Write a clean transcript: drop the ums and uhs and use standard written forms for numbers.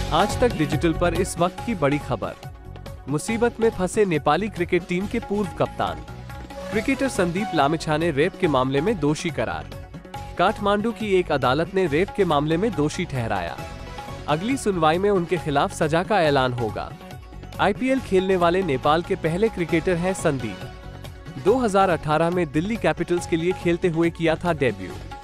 आज तक डिजिटल पर इस वक्त की बड़ी खबर। मुसीबत में फंसे नेपाली क्रिकेट टीम के पूर्व कप्तान क्रिकेटर संदीप लामिछा ने रेप के मामले में दोषी करार। काठमांडू की एक अदालत ने रेप के मामले में दोषी ठहराया। अगली सुनवाई में उनके खिलाफ सजा का ऐलान होगा। आईपीएल खेलने वाले नेपाल के पहले क्रिकेटर हैं संदीप। 2018 में दिल्ली कैपिटल्स के लिए खेलते हुए किया था डेब्यू।